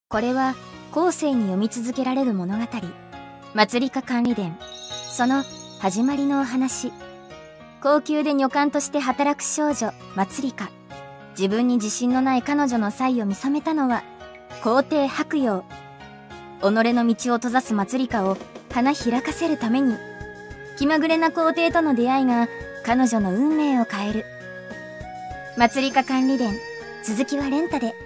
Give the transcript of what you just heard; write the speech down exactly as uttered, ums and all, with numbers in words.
これは後世に読み続けられる物語、マツリカ管理伝、その始まりのお話。高級で女官として働く少女マツリカ。自分に自信のない彼女の才を見初めたのは皇帝白陽。己の道を閉ざすマツリカを花開かせるために、気まぐれな皇帝との出会いが彼女の運命を変える。マツリカ管理伝、続きはレンタで。